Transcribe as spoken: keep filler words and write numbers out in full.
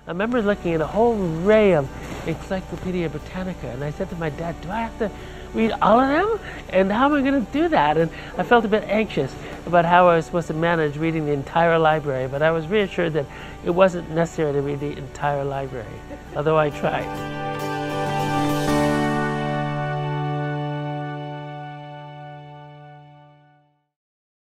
I remember looking at a whole array of Encyclopedia Britannica, and I said to my dad, do I have to read all of them? And how am I going to do that? And I felt a bit anxious about how I was supposed to manage reading the entire library, but I was reassured that it wasn't necessary to read the entire library, although I tried.